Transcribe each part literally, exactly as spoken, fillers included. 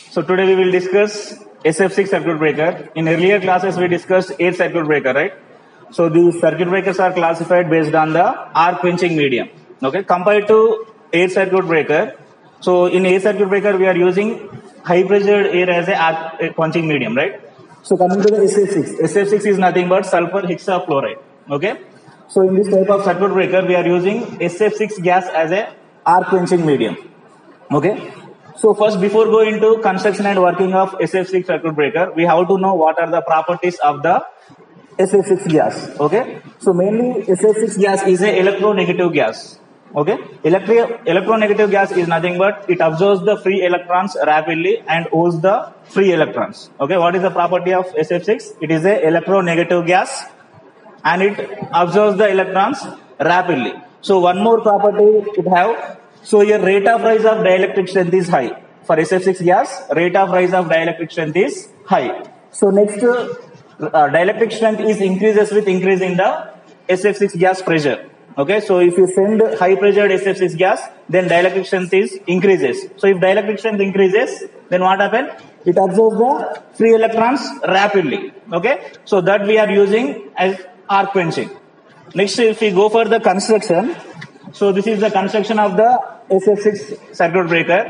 So today we will discuss S F six circuit breaker. In earlier classes we discussed eight circuit breaker, right? So these circuit breakers are classified based on the arc quenching medium. Okay, compared to eight circuit breaker. So in eight circuit breaker we are using high pressured air as a arc quenching medium, right? So coming to the S F six, S F six is nothing but sulfur hexafluoride. Okay. So in this type of circuit breaker we are using S F six gas as a arc quenching medium. Okay. So first, before going into construction and working of S F six circuit breaker, we have to know what are the properties of the S F six gas. Okay. So mainly S F six gas is a electronegative gas. Okay. Electro electronegative gas is nothing but it absorbs the free electrons rapidly and holds the free electrons. Okay. What is the property of S F six? It is a electronegative gas and it absorbs the electrons rapidly. So one more property it have. So your rate of rise of dielectric strength is high. For S F six gas, rate of rise of dielectric strength is high. So next, uh, dielectric strength is increases with increase in the S F six gas pressure. Okay, so if you send high pressured S F six gas, then dielectric strength is increases. So if dielectric strength increases, then what happens? It absorbs the free electrons rapidly. Okay, so that we are using as arc quenching. Next, if we go for the construction, so this is the construction of the S F six circuit breaker.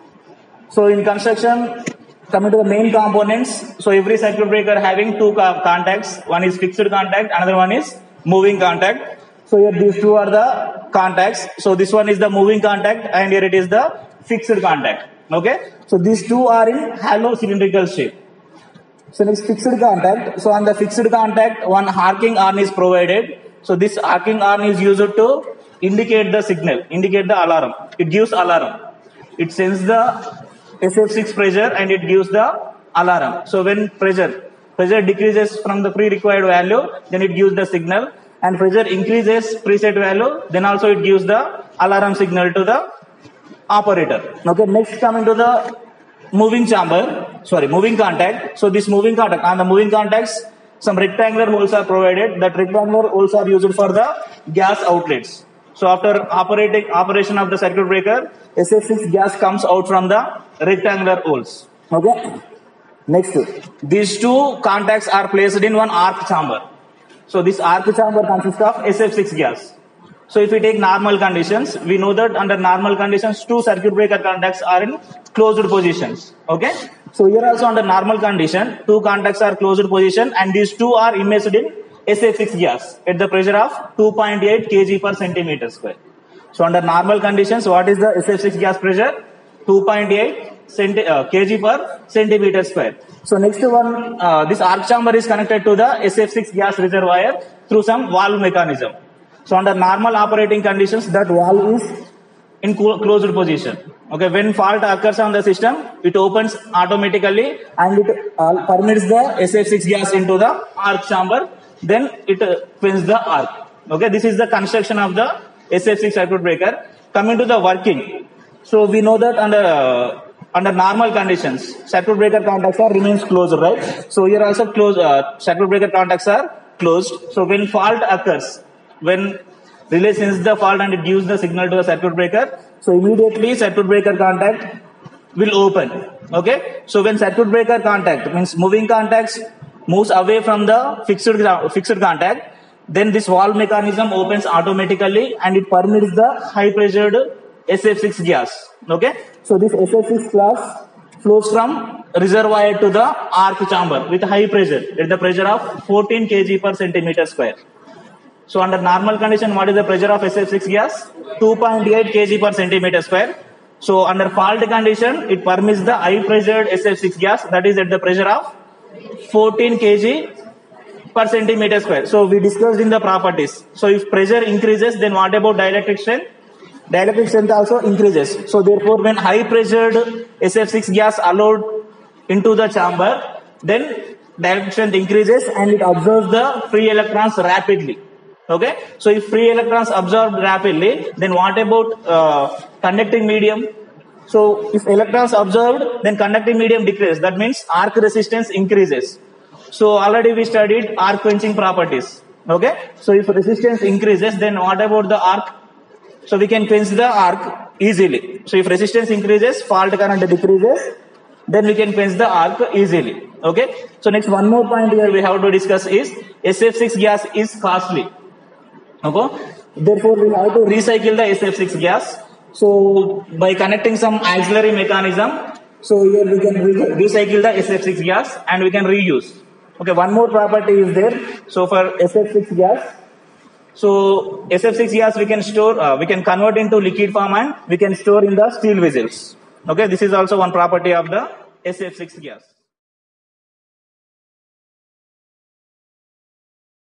So in construction, coming to the main components, so every circuit breaker having two contacts. One is fixed contact, another one is moving contact. So here these two are the contacts. So this one is the moving contact and here it is the fixed contact. Okay. So these two are in hollow cylindrical shape. So next fixed contact. So on the fixed contact, one arcing horn is provided. So this arcing horn is used to indicate the signal, indicate the alarm. It gives alarm. It sends the S F six pressure and it gives the alarm. So when pressure pressure decreases from the pre-required value, then it gives the signal. And pressure increases preset value, then also it gives the alarm signal to the operator. Okay, next coming to the moving chamber, sorry, moving contact. So this moving contact, on the moving contacts, some rectangular holes are provided. That rectangular holes are used for the gas outlets. So after operating operation of the circuit breaker, S F six gas comes out from the rectangular holes. Okay. Next, these two contacts are placed in one arc chamber. So this arc chamber consists of S F six gas. So if we take normal conditions, we know that under normal conditions, two circuit breaker contacts are in closed positions. Okay. So here also under normal condition, two contacts are closed position and these two are immersed in S F six gas at the pressure of two point eight kilograms per centimeter square. So under normal conditions, what is the S F six gas pressure? two point eight kilograms per centimeter square. So next one, uh, this arc chamber is connected to the S F six gas reservoir through some valve mechanism. So under normal operating conditions, that valve is in closed position. Okay, when fault occurs on the system, it opens automatically and it uh, permits the S F six gas into the arc chamber. Then it uh, quenches the arc. Okay, this is the construction of the S F six circuit breaker. Coming to the working, so we know that under uh, under normal conditions, circuit breaker contacts are remains closed, right? So here also closed uh, circuit breaker contacts are closed. So when fault occurs, when relay sends the fault and it gives the signal to the circuit breaker, so immediately circuit breaker contact will open. Okay, so when circuit breaker contact means moving contacts moves away from the fixed fixed contact, then this valve mechanism opens automatically and it permits the high pressured S F six gas. Okay, so this S F six gas flows from reservoir to the arc chamber with high pressure at the pressure of fourteen kilograms per centimeter square. So under normal condition, what is the pressure of S F six gas? two point eight kilograms per centimeter square. So under fault condition, it permits the high pressured S F six gas, that is at the pressure of fourteen kilograms per centimeter square. So we discussed in the properties. So if pressure increases, then what about dielectric strength? Dielectric strength also increases. So therefore, when high pressured S F six gas allowed into the chamber, then dielectric strength increases and it absorbs the free electrons rapidly. Okay. So if free electrons absorbed rapidly, then what about uh, conducting medium? So if electrons absorbed, then conducting medium decreases. That means arc resistance increases. So already we studied arc quenching properties. Okay. So if resistance increases, then what about the arc? So we can quench the arc easily. So if resistance increases, fault current decreases. then we can quench the arc easily. Okay. So next one more point here we have to discuss is S F six gas is costly. Okay. Therefore we have to recycle the S F six gas. So by connecting some auxiliary mechanism, so here we can re recycle the S F six gas and we can reuse. Okay. One more property is there. So for S F six gas, so S F six gas we can store, uh, we can convert into liquid form and we can store in the steel vessels. Okay, this is also one property of the S F six gas.